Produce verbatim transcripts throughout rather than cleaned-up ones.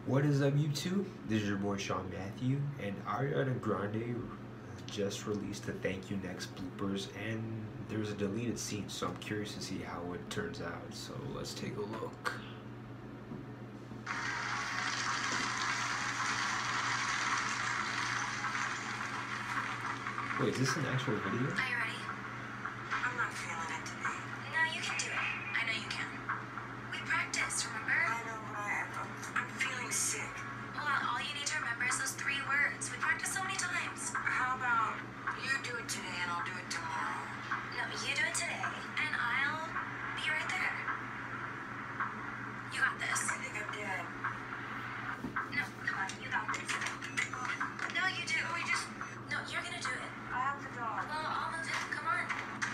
What is up, YouTube? This is your boy Sean Matthew, and Ariana Grande just released the thank you next bloopers, and there's a deleted scene, so I'm curious to see how it turns out. So let's take a look. Wait, is this an actual video? Are you ready? I'm not feeling it today. No, you can do it. I know you can. We practiced, remember? I know, but I, I'm, I'm feeling sick. Well, all you need to remember is those three words. We practiced so many times. How about you do it today and I'll do it tomorrow? No, you do it today and I'll be right there. You got this. I think I'm dead. No, come on, you got this. No, you do. We just... No, you're gonna do it. I have the dog. Well, I'll move it. Come on.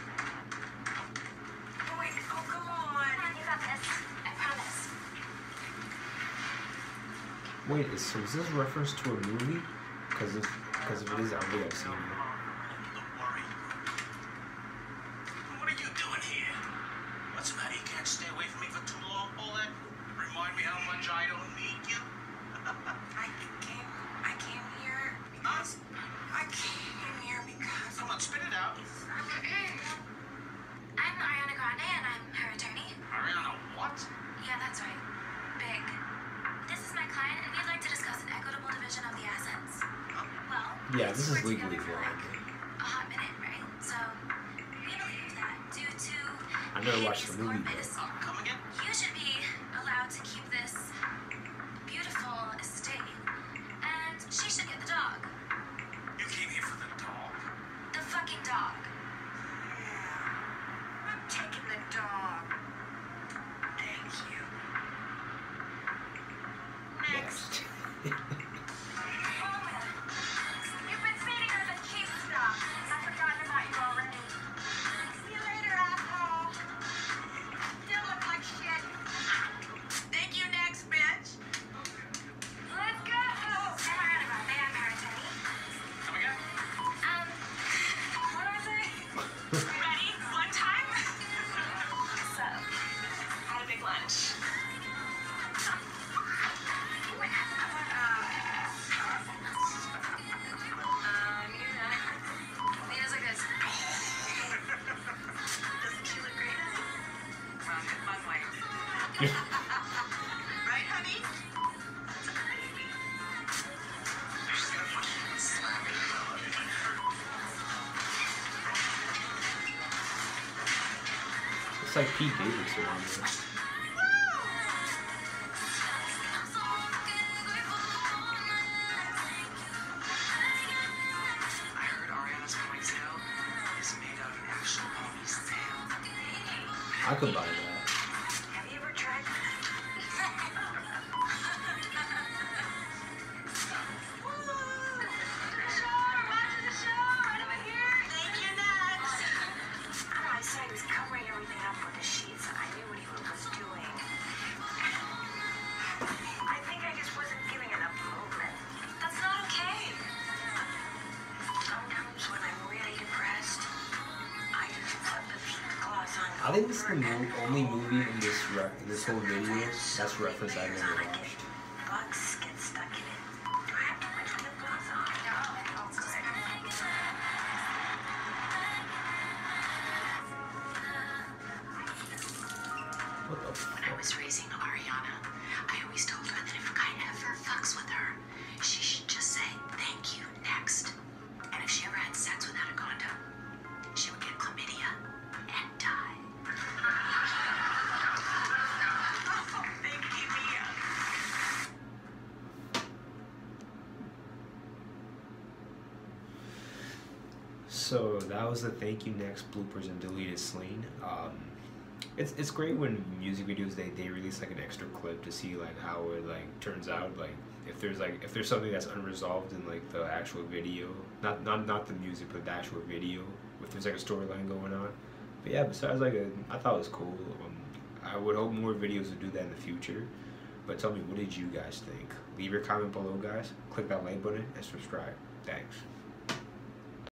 Oh, wait. Oh, come on. Come on, you got this. I promise. Wait, is, so is this a reference to a movie? Because if, because if it is, I don't think I've seen it. Don't worry. What are you doing here? What's the matter? You can't stay away from me for too long, Paulette? Remind me how much I don't need you? I came... I came here because... I came here because... Come on, spit it out. I'm Ariana Grande and I'm her attorney. Ariana, what? Yeah, that's right. Big. This is my client and we'd like to discuss an equitable division of the assets. Well, Yeah, this is we've worked legally together for wrong. like a hot minute, right? So, we believe that due to I never watched the habeas movie, corpus, Uh, come again? you should be allowed to keep this beautiful estate, and she should get the dog. You came here for the dog. The fucking dog. Yeah, I'm taking the dog. Thank you. Next. Homer, you've been feeding her the cheap stuff. I've forgotten about you already. See you later, asshole. Still look like shit. Thank you, next bitch. Let's go. I'm Ariana Grande. I'm her attorney. Come again? Um, what was it? Ready? One time? So, had a big lunch. Wait, how about, um, you know, he does like this. Doesn't she look great? Well, in fun ways. Right, honey? It's like Pete Davidson on this. I heard Ariana's ponytail is made out of an actual pony's tail. I could buy that. Have you ever tried? My son was covering everything up with the sheets. I knew what he was doing. I think I just wasn't giving enough movement. That's not okay. Sometimes when I'm really depressed, I just put the gloss on. I think this is the mo only movie in this re this whole video that's referenced I've never watched. Bugs get stuck in it. Do I have to put lip gloss on? No. Oh, good. What the When I fuck? was raising Ariana, I always told her that if a guy ever fucks with her, she should just say, thank you, next. And if she ever had sex without a condom, she would get chlamydia and die. Oh, thank you, Mia. So that was the thank you next bloopers and deleted scene. Um, it's it's great when music videos they, they release like an extra clip to see like how it like turns out, like if there's like if there's something that's unresolved in like the actual video, not not not the music but the actual video, if there's like a storyline going on. But yeah, besides like a, I thought it was cool. Um, I would hope more videos would do that in the future. But tell me, what did you guys think? Leave your comment below, guys. Click that like button and subscribe. Thanks.